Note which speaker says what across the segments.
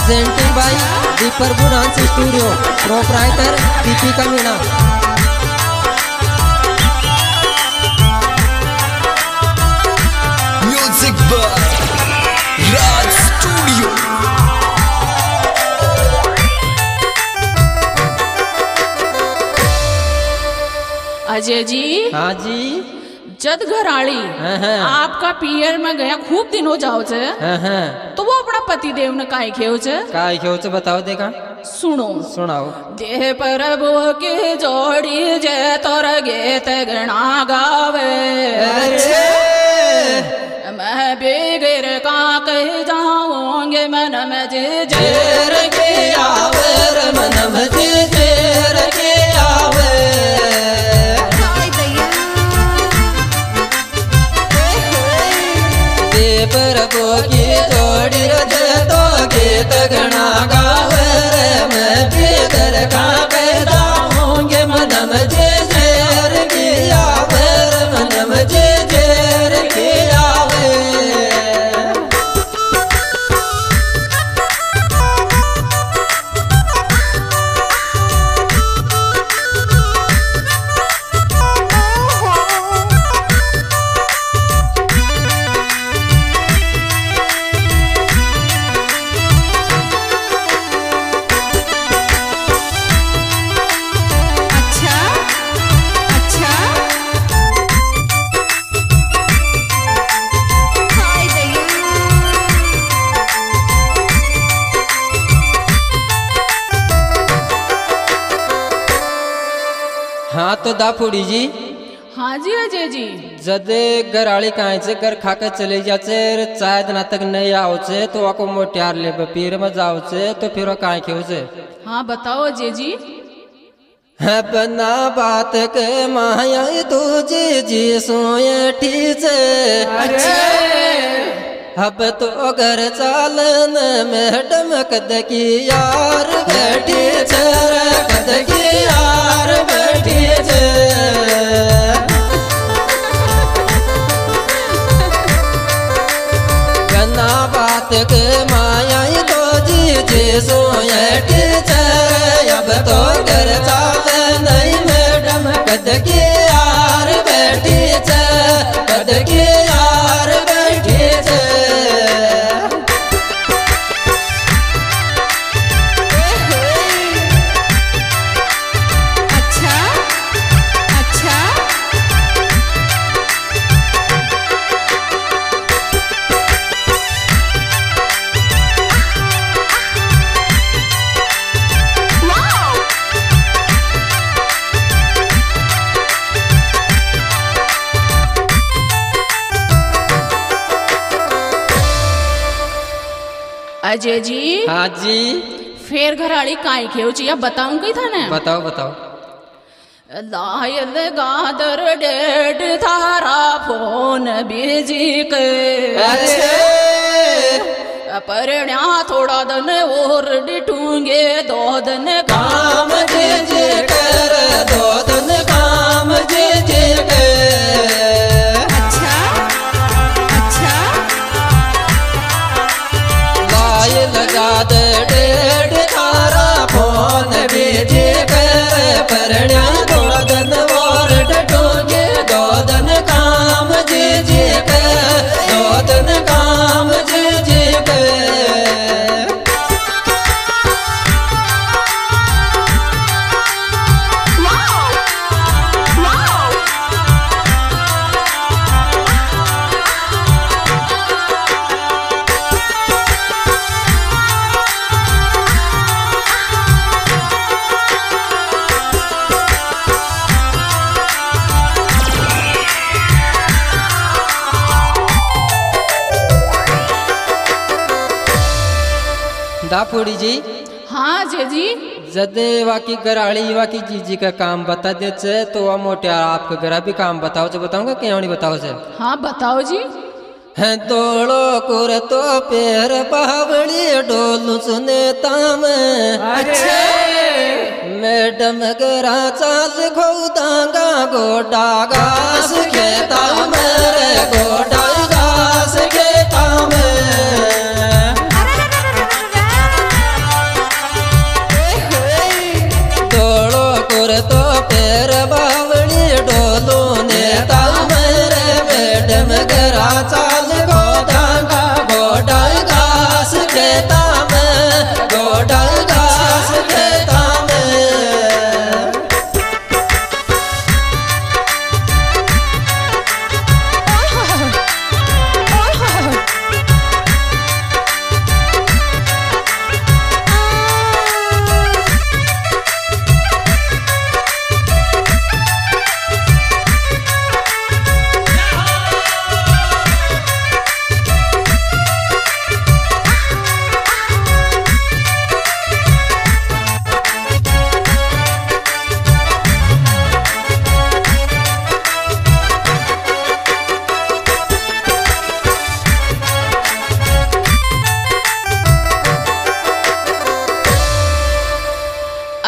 Speaker 1: Presenting by दीपरबू dance studio, proprietor Deepika Meena.
Speaker 2: Music by Raj studio.
Speaker 3: Ajay ji.
Speaker 1: हाँ जी।
Speaker 3: जद घराड़ी आपका पियर में गया खूब दिन हो जाओ छे, तो वो अपना पति देव ने काय खेव छे
Speaker 1: बताओ देखा।
Speaker 3: सुनो
Speaker 1: सुनाओ।
Speaker 3: देह पर की जोड़ी जे तोर गीत गणा गावे, मैं बेगर का कह जाऊंगे मन में जे जेर के आवे, मन में जे जेर के आवे।
Speaker 1: प्रभु की जोड़ी रजे तो गीत गणा गावे रे, मैं बेगर का कहता हूँगे मन में जे जेर की आवे, मन में जे जेर की आवे। हाँ तो दाफोड़ी जी।
Speaker 3: हाँ जी अजय जी।
Speaker 1: जदे घराड़ी कहाँ से घर खाकर चले जाचे, चाय दिन तक नहीं आओ छे तो आपको मोटियार ले पीर में जाओ छे तो फिर कहाँ खेव छे।
Speaker 3: हाँ बताओ अजय जी।
Speaker 1: है बना बात के माया तुझे जी सोए ठीक अब तो घर चालन मैडम कद की यार बैठी छे, कद की यार बैठी छे। गना बात के माया तो जी सोए ठीक अब तो घर चालन नहीं मैडम कद की यार बैठी छे, कद की यार बैठी छे।
Speaker 3: अजय जी।
Speaker 1: हाँ जी।
Speaker 3: फिर घराड़ी काय खेव छी, बताऊं कही था ना।
Speaker 1: बताओ बताओ।
Speaker 3: लायल गादर डेड थारा फोन बिजी के, परण्या थोड़ा दन और डिटूंगे दो दन काम जे जे कर, दो दन काम जे जे कर। अच्छा अच्छा।
Speaker 1: लायल गादर डेड थारा फोन बिजी कर, परण्या थोड़ा दन और डिटूंगे दो दन काम जे जे कर, दो दन काम जे जे कर। दाफोड़ी जी।
Speaker 3: हाँ जय जी।
Speaker 1: जदे वाकी घराड़ी वाकी जीजी का काम बता दे तो वह मोटे आपका घर भी काम बताओ जो बताऊंगा क्या नहीं बताओ से।
Speaker 3: हाँ बताओ जी।
Speaker 1: है तोड़ो कुर तो पैर बावड़ी डोलू सुने ताम।
Speaker 3: अच्छा।
Speaker 1: मैडम गरा चाल खोदांगा गोडा घास खेता मेरे गोडा घास खेता में।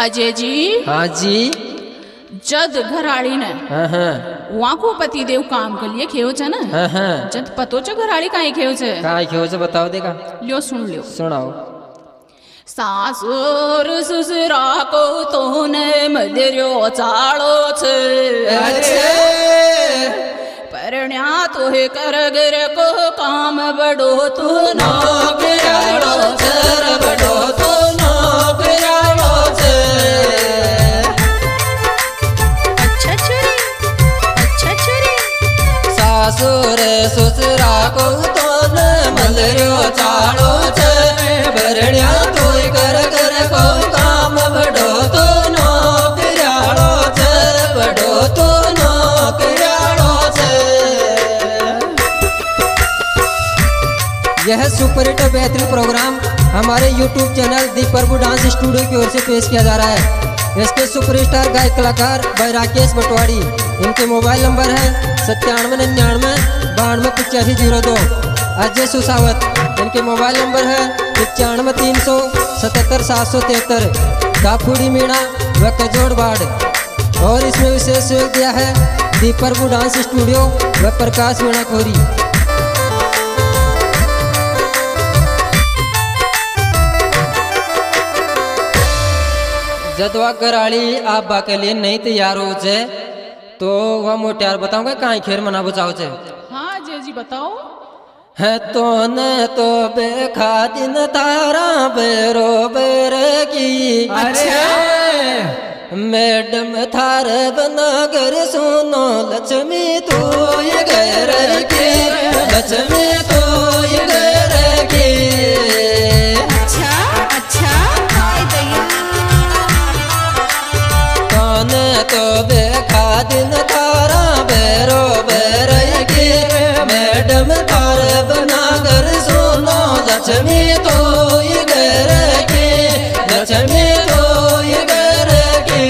Speaker 3: अजय जी।
Speaker 1: हाँ जी।
Speaker 3: जद घराड़ी ने वहाँ को पति देव काम कर लिए खेव छे ना। जद पतो छे घराड़ी काहे खेव छे?
Speaker 1: काहे खेव छे बताओ देगा।
Speaker 3: लियो सुन लियो।
Speaker 1: सुनाओ।
Speaker 3: सासुर ससुरा को तोने मदरियो चालो छे। परण्या तो है कर गर को काम बड़ो तू नौकरालो छे। बड़ो तू नौकरालो छे। अच्छा छुरी, अच्छा छुरी। सासुर ससुरा को तोने मदरियो चालो छे। परण्या तो कर गर को काम बड़ो तू नौकरालो छे। बड़ो तू नौकरालो छे।
Speaker 1: यह सुपर हिट बेहतरीन प्रोग्राम हमारे YouTube channel the Prabhu dance studio की ओर से पेश किया जा रहा है। इसके सुपरस्टार गायक कलाकार भाई राकेश बटवाड़ी। इनके मोबाइल नंबर है 9799 928502। अजय सुसावत इनके मोबाइल नंबर है 95 300 77 773। दाफूड़ी मीणा व कजोड़ बाड़। और इसमें विशेष सहयोग दिया है दी प्रभु डांस स्टूडियो व प्रकाश मीणा खोरी। जब वह घराड़ी आप के लिए नहीं तैयार हो जाए तो वह मोटियार बताऊंगा कहाँ खेर मना बचाओ छे।
Speaker 3: हाँ जय जी बताओ।
Speaker 1: है तो न तो बेखा दिन तारा बेरो बेर की। अच्छा। मैडम थार बनागर सुनो लक्ष्मी तो ये घर की। लक्ष्मी तो ये घर की।
Speaker 3: अच्छा अच्छा।
Speaker 1: तो बेखा दिन तारा बेरो बेर की। मैडम तार बनागर सुनो लक्ष्मी तो ये घर की। लक्ष्मी तो ये घर की।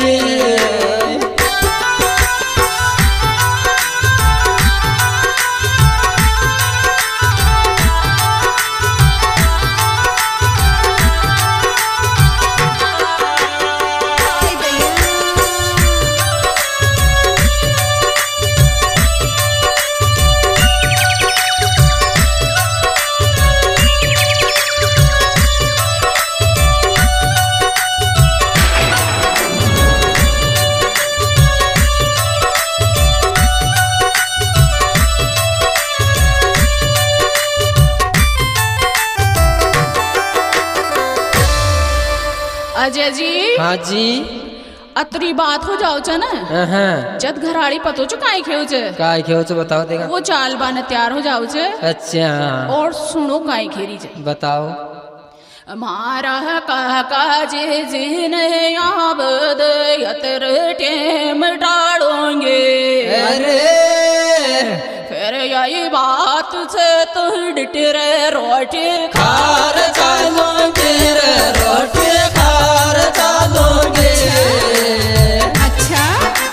Speaker 3: अजय जी।
Speaker 1: हाँ जी।
Speaker 3: अतरी बात हो जाओ छे ना। जद घराड़ी पतो छो काहे खेव छे।
Speaker 1: काहे खेव छे बताओ देगा।
Speaker 3: वो चाल बाने तैयार हो जाओ छे।
Speaker 1: अच्छा।
Speaker 3: और सुनो काहे खेरी छे
Speaker 1: बताओ।
Speaker 3: हमारा काका जी जी ने आबद यतर टेम डालोगे।
Speaker 1: अरे
Speaker 3: फिर यही बात से तो डिटरे रोटी खार
Speaker 1: चालोगे। रोटी खार चालोगे।
Speaker 3: अच्छा।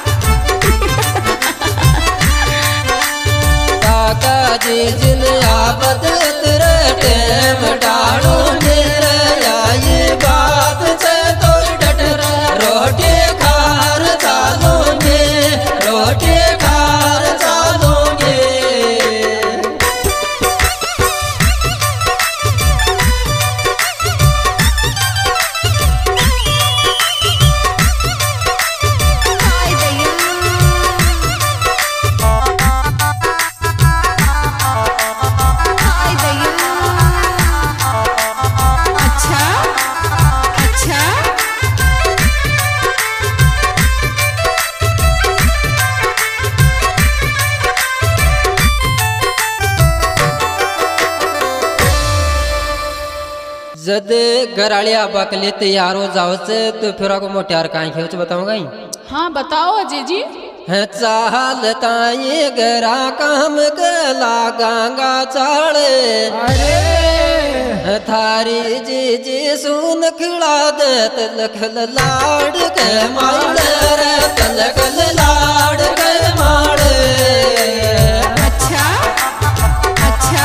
Speaker 1: काका जी जिन आबद तेरे टेम डालोगे। ये बात से तो डटर रोटी खार चालोगे। रोटी खार चालोगे। जद घराड़ी आबा के लिए तैयार हो जाओ से तो फिर आपको मोटियार काहे खेव छे बताऊंगा ही।
Speaker 3: हाँ बताओ अजय जी।
Speaker 1: है चाल ताई गरा काम के लागांगा चाड़े। अरे थारी जी जी सुन खिला दे तलख लाड़ के माड़े। रे तलख लाड़ के माड़े।
Speaker 3: अच्छा अच्छा।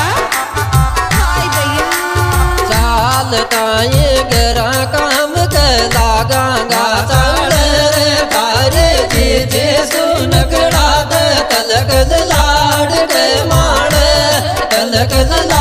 Speaker 1: चाल ताई गरा काम के लागांगा कल